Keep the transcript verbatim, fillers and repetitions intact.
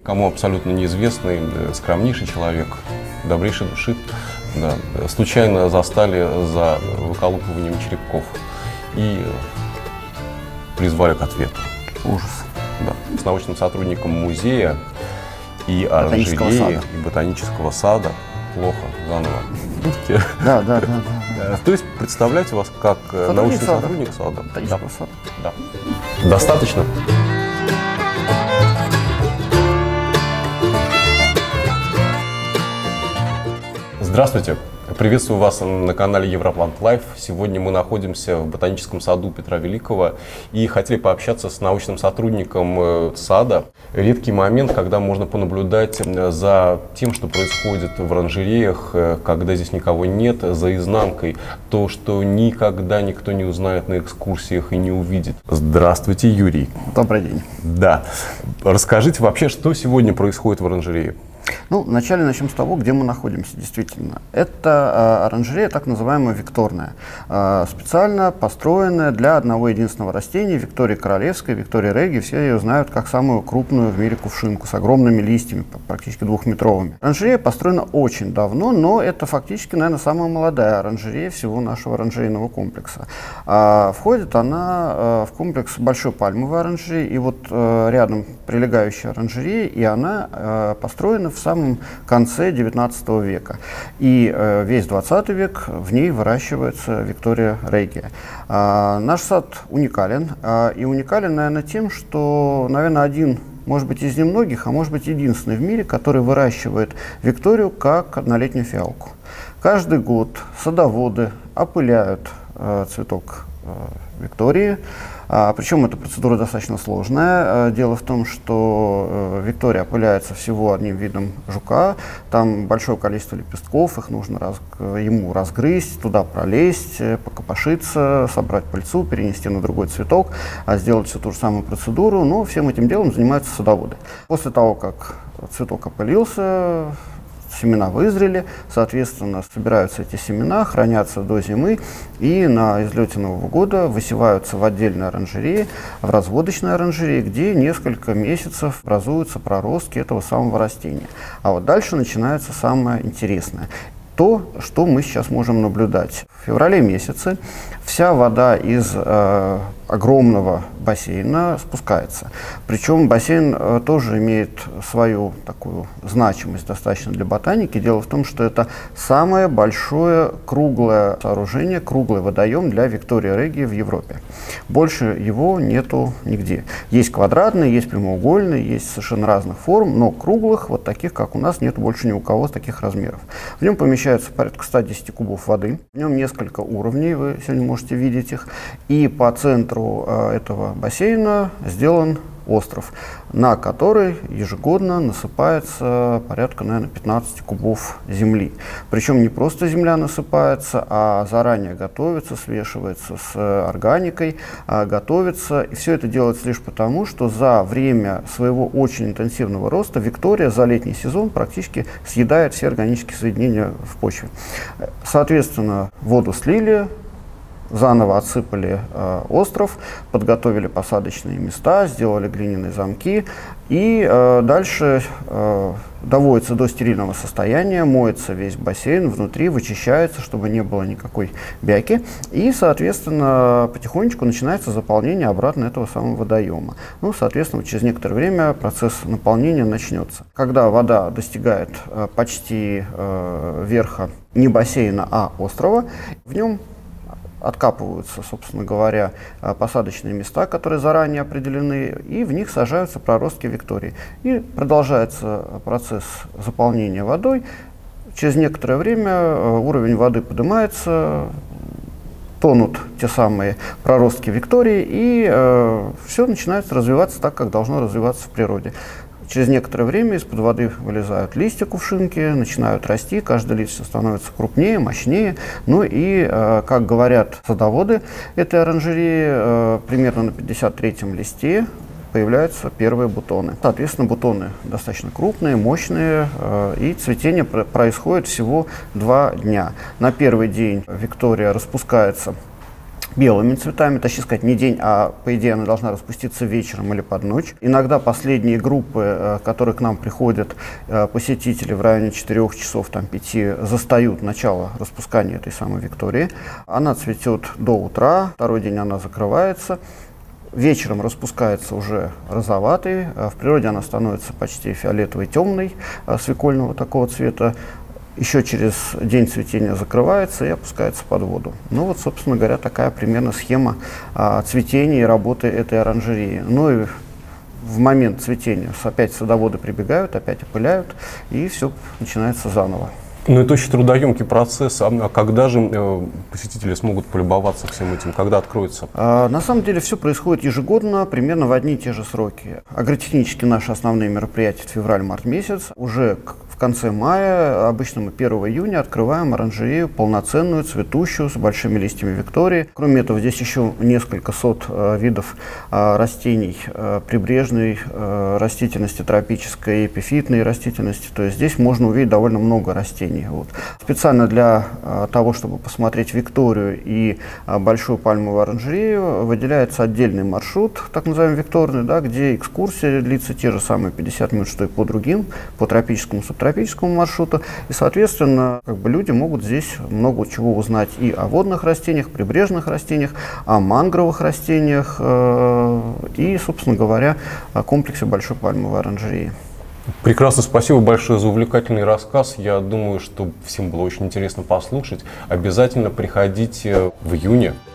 Кому абсолютно неизвестный, скромнейший человек, добрейшей души, да, случайно застали за выколупыванием черепков и призвали к ответу. Ужас. Да. С научным сотрудником музея и оранжереи, и ботанического сада. Плохо, заново. Да, да, да, да. То есть представляете вас как Сотрудник научный сада. сотрудник сада? Да. сада. Да. Достаточно? Здравствуйте! Приветствую вас на канале Европлант Лайф. Сегодня мы находимся в ботаническом саду Петра Великого и хотели пообщаться с научным сотрудником сада. Редкий момент, когда можно понаблюдать за тем, что происходит в оранжереях, когда здесь никого нет, за изнанкой, то, что никогда никто не узнает на экскурсиях и не увидит. Здравствуйте, Юрий. Добрый день. Да. Расскажите вообще, что сегодня происходит в оранжерее? Ну, вначале начнем с того, где мы находимся, действительно. Это э, оранжерея, так называемая викторная, э, специально построенная для одного единственного растения, Виктории Королевской, Виктории Реги. Все ее знают как самую крупную в мире кувшинку с огромными листьями, практически двухметровыми. Оранжерея построена очень давно, но это фактически, наверное, самая молодая оранжерея всего нашего оранжерейного комплекса. А, входит она э, в комплекс большой пальмовой оранжереи, и вот э, рядом прилегающая оранжерея, и она э, построена в самом конце девятнадцатого века. И э, весь двадцатый век в ней выращивается Виктория Регия. А, наш сад уникален. А, и уникален, наверное, тем, что, наверное, один, может быть, из немногих, а может быть, единственный в мире, который выращивает Викторию как однолетнюю фиалку. Каждый год садоводы опыляют э, цветок э, Виктории. А, причем эта процедура достаточно сложная. А, дело в том, что э, Виктория опыляется всего одним видом жука. Там большое количество лепестков, их нужно раз, ему разгрызть, туда пролезть, покопошиться, собрать пыльцу, перенести на другой цветок, а сделать всю ту же самую процедуру. Но всем этим делом занимаются садоводы. После того, как цветок опылился, семена вызрели, соответственно, собираются эти семена, хранятся до зимы и на излете Нового года высеваются в отдельной оранжерее, в разводочной оранжерее, где несколько месяцев образуются проростки этого самого растения. А вот дальше начинается самое интересное. То, что мы сейчас можем наблюдать. В феврале месяце вся вода из э, огромного бассейна спускается. Причем бассейн э, тоже имеет свою такую значимость достаточно для ботаники. Дело в том, что это самое большое круглое сооружение, круглый водоем для Виктории Регии в Европе. Больше его нету нигде. Есть квадратные, есть прямоугольные, есть совершенно разных форм, но круглых, вот таких, как у нас, нет больше ни у кого с таких размеров. В нем помещается порядка ста десяти кубов воды. В нем несколько уровней, вы сегодня можете видеть их. И по центру э, этого бассейна сделан остров, на который ежегодно насыпается порядка, наверное, пятнадцати кубов земли. Причем не просто земля насыпается, а заранее готовится, смешивается с органикой, а готовится. И все это делается лишь потому, что за время своего очень интенсивного роста Виктория за летний сезон практически съедает все органические соединения в почве. Соответственно, воду слили, заново отсыпали э, остров, подготовили посадочные места, сделали глиняные замки, и э, дальше э, доводится до стерильного состояния, моется весь бассейн внутри, вычищается, чтобы не было никакой бяки, и, соответственно, потихонечку начинается заполнение обратно этого самого водоема. Ну, соответственно, через некоторое время процесс наполнения начнется. Когда вода достигает э, почти э, верха не бассейна, а острова, в нем откапываются, собственно говоря, посадочные места, которые заранее определены, и в них сажаются проростки Виктории. И продолжается процесс заполнения водой. Через некоторое время уровень воды поднимается, тонут те самые проростки Виктории, и э, все начинает развиваться так, как должно развиваться в природе. Через некоторое время из-под воды вылезают листья кувшинки, начинают расти, каждый лист становится крупнее, мощнее. Ну и, э, как говорят садоводы этой оранжереи, э, примерно на пятьдесят третьем листе появляются первые бутоны. Соответственно, бутоны достаточно крупные, мощные, э, и цветение пр- происходит всего два дня. На первый день Виктория распускается белыми цветами, точнее сказать, не день, а по идее она должна распуститься вечером или под ночь. Иногда последние группы, которые к нам приходят, посетители в районе четырёх часов, там, пяти, застают начало распускания этой самой виктории. Она цветет до утра, второй день она закрывается. Вечером распускается уже розоватый, в природе она становится почти фиолетовой, темной, свекольного такого цвета. Еще через день цветения закрывается и опускается под воду. Ну вот, собственно говоря, такая примерно схема а, цветения и работы этой оранжереи. Ну и в момент цветения опять садоводы прибегают, опять опыляют, и все начинается заново. Ну, это очень трудоемкий процесс. А когда же э, посетители смогут полюбоваться всем этим? Когда откроется? А, на самом деле все происходит ежегодно, примерно в одни и те же сроки. Агротехнические наши основные мероприятия — февраль-март месяц. Уже к В конце мая, обычно мы первого июня, открываем оранжерею полноценную, цветущую, с большими листьями виктории. Кроме этого, здесь еще несколько сот э, видов э, растений э, прибрежной э, растительности, тропической, эпифитной растительности. То есть здесь можно увидеть довольно много растений. Вот. Специально для э, того, чтобы посмотреть викторию и э, большую пальмовую оранжерею, выделяется отдельный маршрут, так называемый викторный, да, где экскурсия длится те же самые пятьдесят минут, что и по другим, по тропическому, субтропическому тропическому маршруту, и, соответственно, как бы люди могут здесь много чего узнать и о водных растениях, прибрежных растениях, о мангровых растениях э, и, собственно говоря, о комплексе большой пальмовой оранжереи. Прекрасно, спасибо большое за увлекательный рассказ. Я думаю, что всем было очень интересно послушать. Обязательно приходите в июне.